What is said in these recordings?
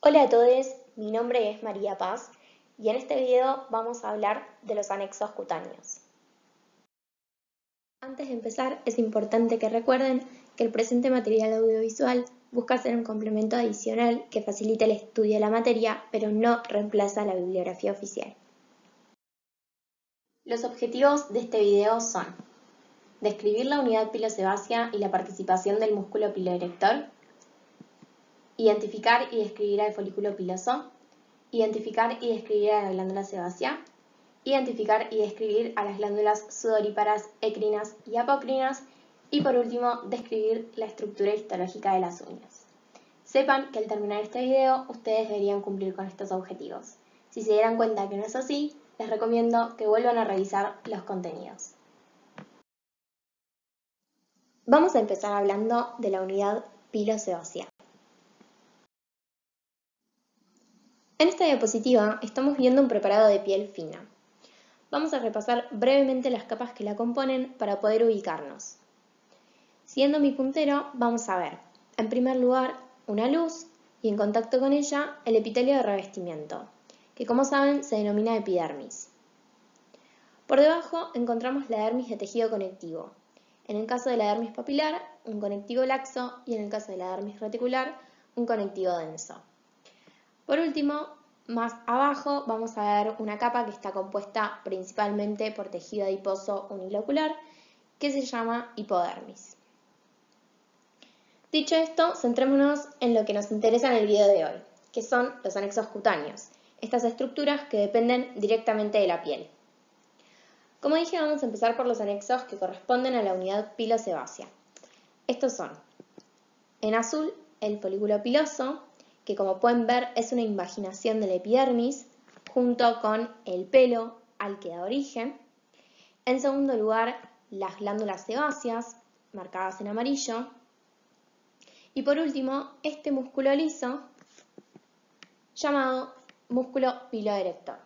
Hola a todos, mi nombre es María Paz y en este video vamos a hablar de los anexos cutáneos. Antes de empezar, es importante que recuerden que el presente material audiovisual busca ser un complemento adicional que facilite el estudio de la materia, pero no reemplaza la bibliografía oficial. Los objetivos de este video son describir la unidad pilosebácea y la participación del músculo piloerector, identificar y describir al folículo piloso, identificar y describir a la glándula sebácea, identificar y describir a las glándulas sudoríparas, écrinas y apocrinas, y por último, describir la estructura histológica de las uñas. Sepan que al terminar este video, ustedes deberían cumplir con estos objetivos. Si se dieran cuenta que no es así, les recomiendo que vuelvan a revisar los contenidos. Vamos a empezar hablando de la unidad pilosebácea. En esta diapositiva estamos viendo un preparado de piel fina. Vamos a repasar brevemente las capas que la componen para poder ubicarnos. Siguiendo mi puntero, vamos a ver, en primer lugar, una luz y en contacto con ella el epitelio de revestimiento, que como saben se denomina epidermis. Por debajo encontramos la dermis de tejido conectivo. En el caso de la dermis papilar, un conectivo laxo y en el caso de la dermis reticular, un conectivo denso. Por último, más abajo vamos a ver una capa que está compuesta principalmente por tejido adiposo unilocular, que se llama hipodermis. Dicho esto, centrémonos en lo que nos interesa en el video de hoy, que son los anexos cutáneos, estas estructuras que dependen directamente de la piel. Como dije, vamos a empezar por los anexos que corresponden a la unidad pilosebácea. Estos son, en azul, el folículo piloso, que como pueden ver es una invaginación de la epidermis, junto con el pelo al que da origen. En segundo lugar, las glándulas sebáceas, marcadas en amarillo. Y por último, este músculo liso, llamado músculo piloerector.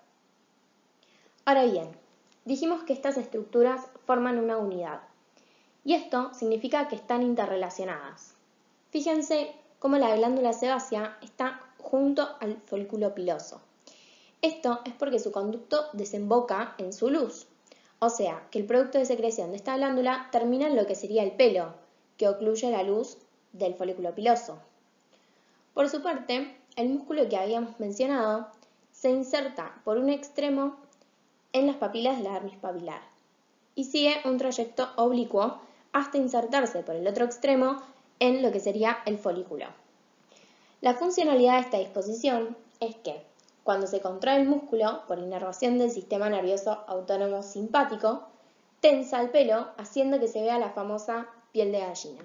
Ahora bien, dijimos que estas estructuras forman una unidad, y esto significa que están interrelacionadas. Fíjense cómo la glándula sebácea está junto al folículo piloso. Esto es porque su conducto desemboca en su luz, o sea, que el producto de secreción de esta glándula termina en lo que sería el pelo, que ocluye la luz del folículo piloso. Por su parte, el músculo que habíamos mencionado se inserta por un extremo en las papilas de la dermis papilar y sigue un trayecto oblicuo hasta insertarse por el otro extremo en lo que sería el folículo. La funcionalidad de esta disposición es que, cuando se contrae el músculo por inervación del sistema nervioso autónomo simpático, tensa el pelo haciendo que se vea la famosa piel de gallina.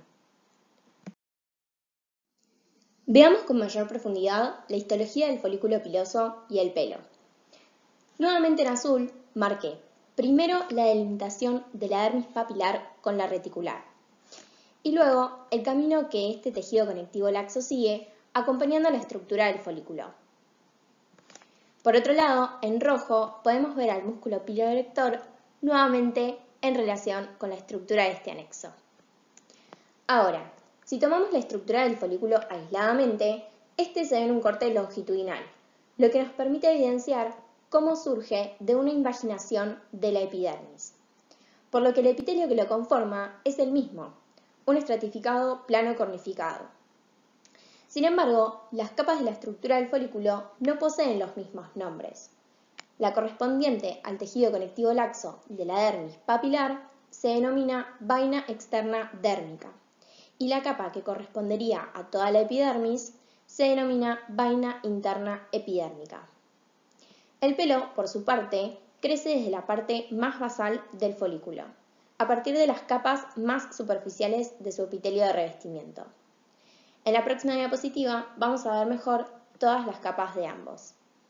Veamos con mayor profundidad la histología del folículo piloso y el pelo. Nuevamente en azul, marqué primero la delimitación de la dermis papilar con la reticular y luego el camino que este tejido conectivo laxo sigue acompañando la estructura del folículo. Por otro lado, en rojo podemos ver al músculo piloerector nuevamente en relación con la estructura de este anexo. Ahora, si tomamos la estructura del folículo aisladamente, este se ve en un corte longitudinal, lo que nos permite evidenciar cómo surge de una invaginación de la epidermis, por lo que el epitelio que lo conforma es el mismo, un estratificado plano cornificado. Sin embargo, las capas de la estructura del folículo no poseen los mismos nombres. La correspondiente al tejido conectivo laxo de la dermis papilar se denomina vaina externa dérmica, y la capa que correspondería a toda la epidermis se denomina vaina interna epidérmica. El pelo, por su parte, crece desde la parte más basal del folículo, a partir de las capas más superficiales de su epitelio de revestimiento. En la próxima diapositiva vamos a ver mejor todas las capas de ambos.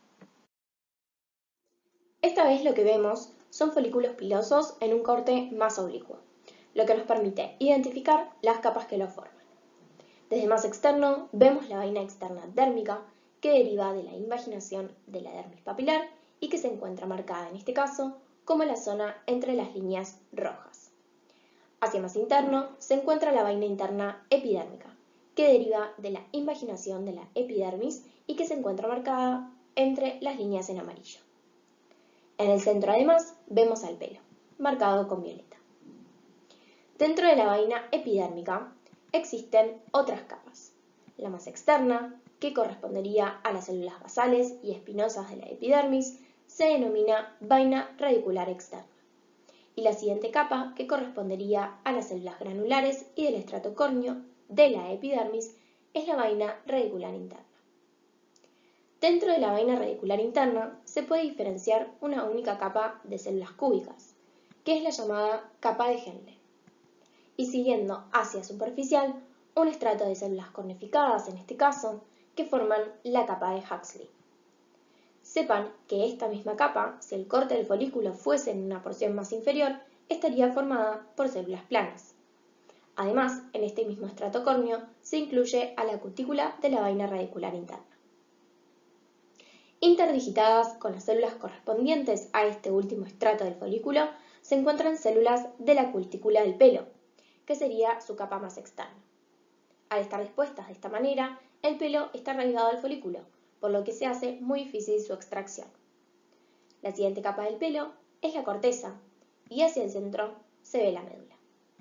Esta vez lo que vemos son folículos pilosos en un corte más oblicuo, lo que nos permite identificar las capas que lo forman. Desde el más externo vemos la vaina externa dérmica, que deriva de la invaginación de la dermis papilar y que se encuentra marcada en este caso como la zona entre las líneas rojas. Hacia más interno se encuentra la vaina interna epidérmica, que deriva de la invaginación de la epidermis y que se encuentra marcada entre las líneas en amarillo. En el centro, además, vemos al pelo, marcado con violeta. Dentro de la vaina epidérmica existen otras capas. La más externa, que correspondería a las células basales y espinosas de la epidermis, se denomina vaina radicular externa. Y la siguiente capa, que correspondería a las células granulares y del estrato córneo de la epidermis, es la vaina radicular interna. Dentro de la vaina radicular interna se puede diferenciar una única capa de células cúbicas, que es la llamada capa de Henle. Y siguiendo hacia superficial, un estrato de células cornificadas, en este caso, que forman la capa de Huxley. Sepan que esta misma capa, si el corte del folículo fuese en una porción más inferior, estaría formada por células planas. Además, en este mismo estrato córneo se incluye a la cutícula de la vaina radicular interna. Interdigitadas con las células correspondientes a este último estrato del folículo, se encuentran células de la cutícula del pelo, que sería su capa más externa. Al estar dispuestas de esta manera, el pelo está arraigado al folículo, por lo que se hace muy difícil su extracción. La siguiente capa del pelo es la corteza, y hacia el centro se ve la médula.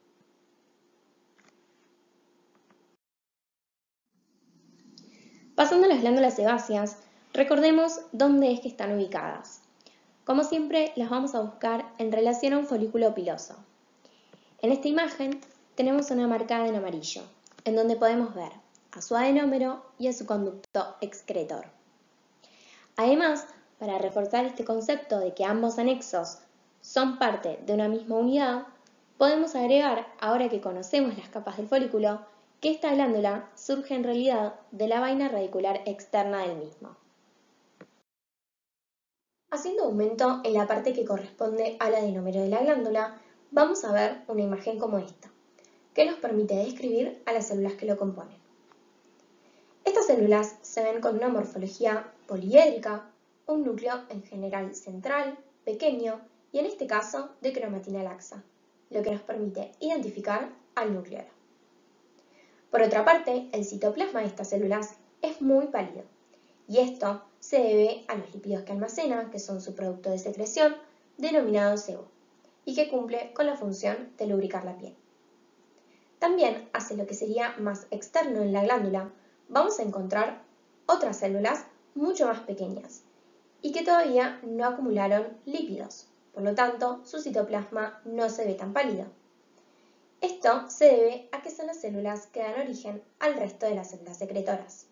Pasando a las glándulas sebáceas, recordemos dónde es que están ubicadas. Como siempre, las vamos a buscar en relación a un folículo piloso. En esta imagen tenemos una marcada en amarillo, en donde podemos ver a su adenómero y a su conducto excretor. Además, para reforzar este concepto de que ambos anexos son parte de una misma unidad, podemos agregar, ahora que conocemos las capas del folículo, que esta glándula surge en realidad de la vaina radicular externa del mismo. Haciendo aumento en la parte que corresponde al adenómero de la glándula, vamos a ver una imagen como esta, que nos permite describir a las células que lo componen. Estas células se ven con una morfología poliédrica, un núcleo en general central, pequeño y en este caso de cromatina laxa, lo que nos permite identificar al nucleolo. Por otra parte, el citoplasma de estas células es muy pálido, y esto se debe a los lípidos que almacena, que son su producto de secreción, denominado sebo, y que cumple con la función de lubricar la piel. También hacia lo que sería más externo en la glándula, vamos a encontrar otras células mucho más pequeñas y que todavía no acumularon lípidos, por lo tanto su citoplasma no se ve tan pálido. Esto se debe a que son las células que dan origen al resto de las células secretoras.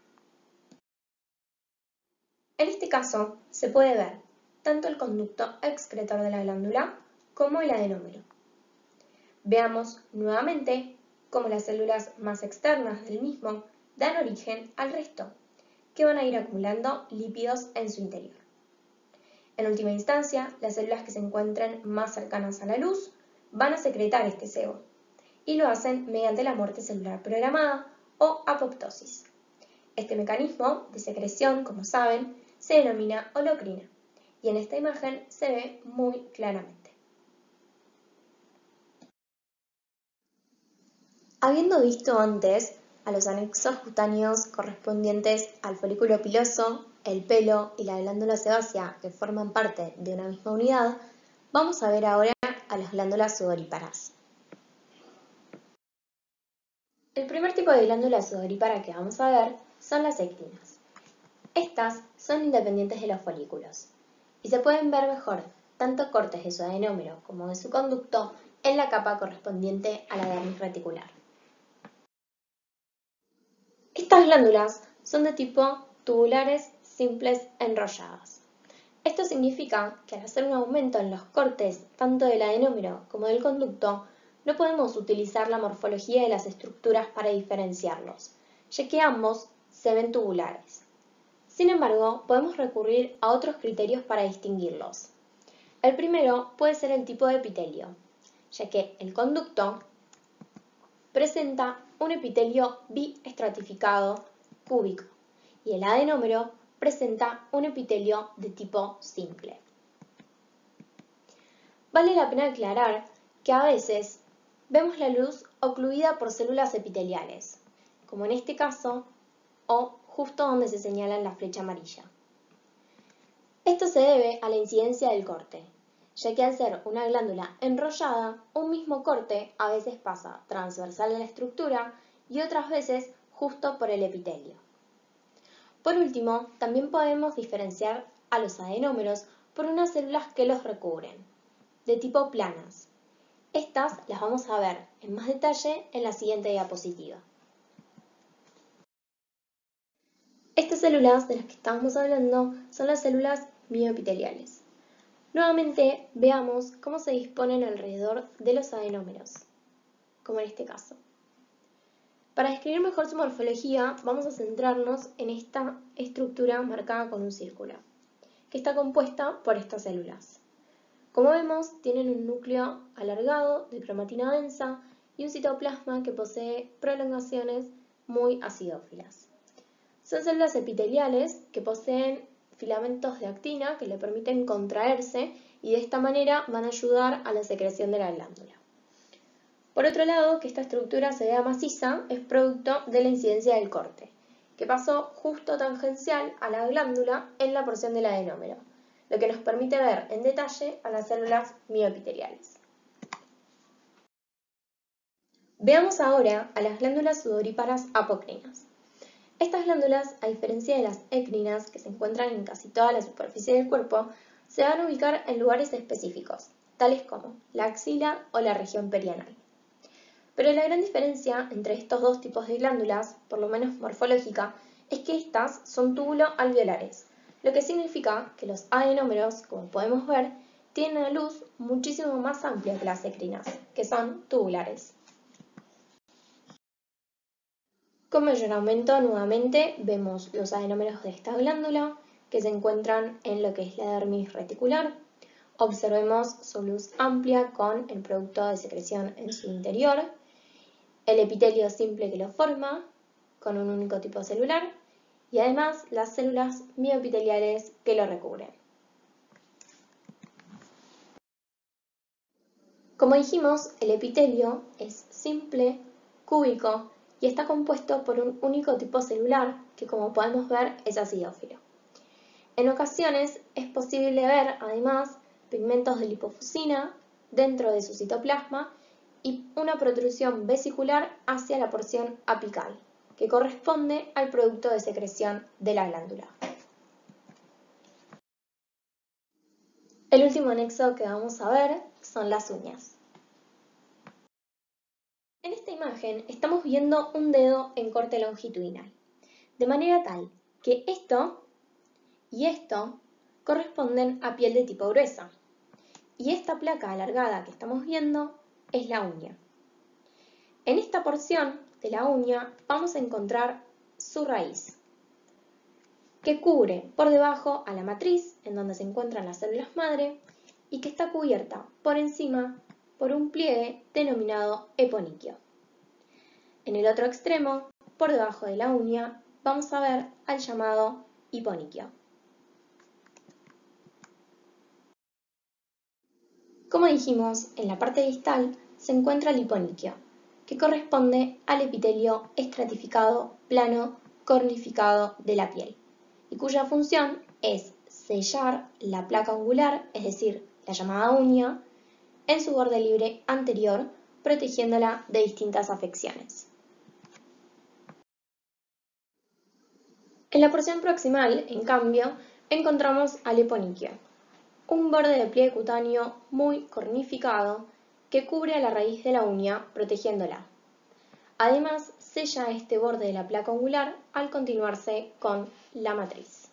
En este caso se puede ver tanto el conducto excretor de la glándula como el adenómero. Veamos nuevamente cómo las células más externas del mismo dan origen al resto, que van a ir acumulando lípidos en su interior. En última instancia, las células que se encuentren más cercanas a la luz van a secretar este sebo, y lo hacen mediante la muerte celular programada o apoptosis. Este mecanismo de secreción, como saben, se denomina holocrina, y en esta imagen se ve muy claramente. Habiendo visto antes a los anexos cutáneos correspondientes al folículo piloso, el pelo y la glándula sebácea que forman parte de una misma unidad, vamos a ver ahora a las glándulas sudoríparas. El primer tipo de glándula sudorípara que vamos a ver son las ectinas. Estas son independientes de los folículos y se pueden ver mejor tanto cortes de su adenómero como de su conducto en la capa correspondiente a la dermis reticular. Estas glándulas son de tipo tubulares simples enrolladas. Esto significa que al hacer un aumento en los cortes tanto del adenómero como del conducto, no podemos utilizar la morfología de las estructuras para diferenciarlos, ya que ambos se ven tubulares. Sin embargo, podemos recurrir a otros criterios para distinguirlos. El primero puede ser el tipo de epitelio, ya que el conducto presenta un epitelio biestratificado cúbico y el adenómero presenta un epitelio de tipo simple. Vale la pena aclarar que a veces vemos la luz ocluida por células epiteliales, como en este caso, o justo donde se señala en la flecha amarilla. Esto se debe a la incidencia del corte, ya que al ser una glándula enrollada, un mismo corte a veces pasa transversal a la estructura y otras veces justo por el epitelio. Por último, también podemos diferenciar a los adenómeros por unas células que los recubren, de tipo planas. Estas las vamos a ver en más detalle en la siguiente diapositiva. Estas células de las que estábamos hablando son las células mioepiteliales. Nuevamente veamos cómo se disponen alrededor de los adenómeros, como en este caso. Para describir mejor su morfología, vamos a centrarnos en esta estructura marcada con un círculo, que está compuesta por estas células. Como vemos, tienen un núcleo alargado de cromatina densa y un citoplasma que posee prolongaciones muy acidófilas. Son células epiteliales que poseen filamentos de actina que le permiten contraerse y de esta manera van a ayudar a la secreción de la glándula. Por otro lado, que esta estructura se vea maciza es producto de la incidencia del corte, que pasó justo tangencial a la glándula en la porción del adenómero, lo que nos permite ver en detalle a las células mioepiteliales. Veamos ahora a las glándulas sudoríparas apocrinas. Estas glándulas, a diferencia de las écrinas, que se encuentran en casi toda la superficie del cuerpo, se van a ubicar en lugares específicos, tales como la axila o la región perianal. Pero la gran diferencia entre estos dos tipos de glándulas, por lo menos morfológica, es que estas son túbulo-alveolares, lo que significa que los adenómeros, como podemos ver, tienen una luz muchísimo más amplia que las écrinas, que son tubulares. Con mayor aumento, nuevamente, vemos los adenómeros de esta glándula, que se encuentran en lo que es la dermis reticular. Observemos su luz amplia con el producto de secreción en su interior, el epitelio simple que lo forma, con un único tipo celular, y además las células mioepiteliales que lo recubren. Como dijimos, el epitelio es simple, cúbico, y está compuesto por un único tipo celular que, como podemos ver, es acidófilo. En ocasiones es posible ver, además, pigmentos de lipofuscina dentro de su citoplasma y una protrusión vesicular hacia la porción apical, que corresponde al producto de secreción de la glándula. El último anexo que vamos a ver son las uñas. En esta imagen estamos viendo un dedo en corte longitudinal, de manera tal que esto y esto corresponden a piel de tipo gruesa, y esta placa alargada que estamos viendo es la uña. En esta porción de la uña vamos a encontrar su raíz, que cubre por debajo a la matriz, en donde se encuentran las células madre, y que está cubierta por encima por un pliegue denominado eponiquio. En el otro extremo, por debajo de la uña, vamos a ver al llamado hiponiquio. Como dijimos, en la parte distal se encuentra el hiponiquio, que corresponde al epitelio estratificado plano cornificado de la piel, y cuya función es sellar la placa ungular, es decir, la llamada uña, en su borde libre anterior, protegiéndola de distintas afecciones. En la porción proximal, en cambio, encontramos al hiponiquio, un borde de pliegue cutáneo muy cornificado que cubre a la raíz de la uña, protegiéndola. Además, sella este borde de la placa ungular al continuarse con la matriz.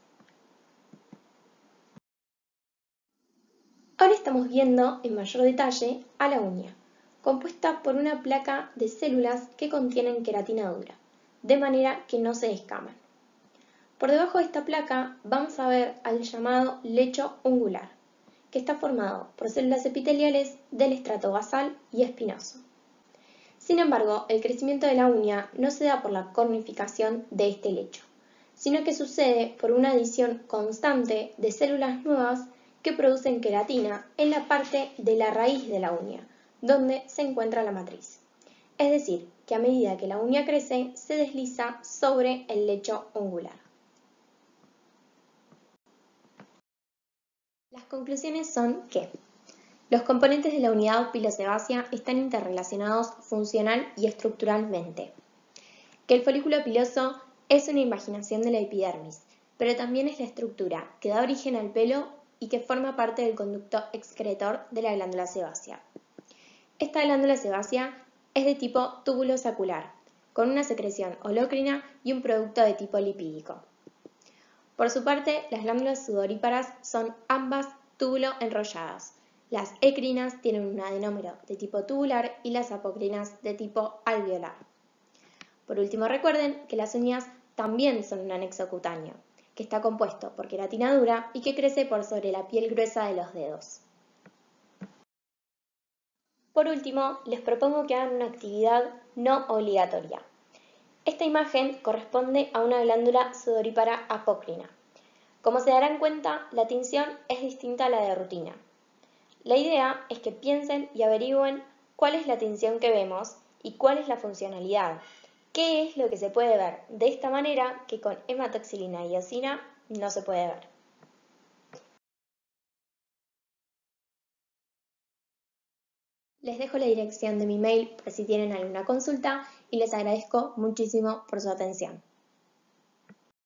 Ahora estamos viendo en mayor detalle a la uña, compuesta por una placa de células que contienen queratina dura, de manera que no se descaman. Por debajo de esta placa vamos a ver al llamado lecho ungular, que está formado por células epiteliales del estrato basal y espinoso. Sin embargo, el crecimiento de la uña no se da por la cornificación de este lecho, sino que sucede por una adición constante de células nuevas que producen queratina en la parte de la raíz de la uña, donde se encuentra la matriz. Es decir, que a medida que la uña crece se desliza sobre el lecho ungular. Las conclusiones son que los componentes de la unidad pilosebácea están interrelacionados funcional y estructuralmente, que el folículo piloso es una invaginación de la epidermis, pero también es la estructura que da origen al pelo y que forma parte del conducto excretor de la glándula sebácea. Esta glándula sebácea es de tipo túbulo sacular, con una secreción holócrina y un producto de tipo lipídico. Por su parte, las glándulas sudoríparas son ambas túbulo enrolladas. Las ecrinas tienen un adenómero de tipo tubular y las apocrinas de tipo alveolar. Por último, recuerden que las uñas también son un anexo cutáneo, que está compuesto por queratina dura y que crece por sobre la piel gruesa de los dedos. Por último, les propongo que hagan una actividad no obligatoria. Esta imagen corresponde a una glándula sudorípara apócrina. Como se darán cuenta, la tinción es distinta a la de rutina. La idea es que piensen y averigüen cuál es la tinción que vemos y cuál es la funcionalidad. ¿Qué es lo que se puede ver de esta manera que con hematoxilina y eosina no se puede ver? Les dejo la dirección de mi mail por si tienen alguna consulta y les agradezco muchísimo por su atención.